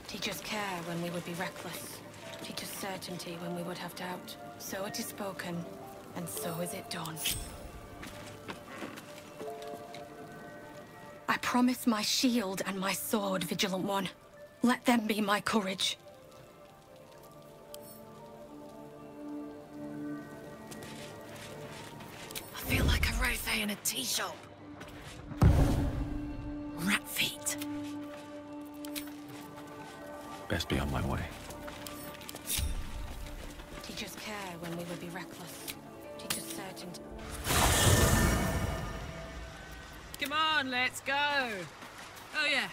Teach us care when we would be reckless. Teach us certainty when we would have doubt. So it is spoken, and so is it done. I promise my shield and my sword, Vigilant One. Let them be my courage. I feel like a rose in a tea shop. Rat feet. Best be on my way. Teach us care when we would be reckless. Teach us certainty. Come on, let's go. Oh yeah.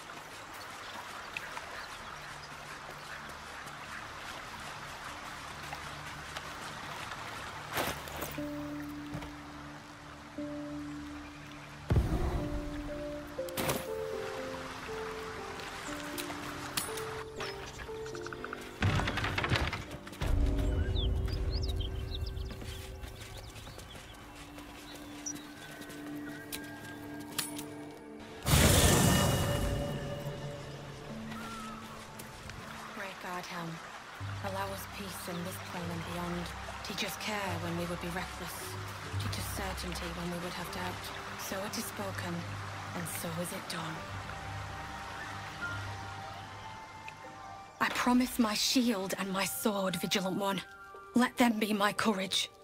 Helm. Allow us peace in this plane and beyond. Teach us care when we would be reckless. Teach us certainty when we would have doubt. So it is spoken, and so is it done. I promise my shield and my sword, Vigilant One. Let them be my courage.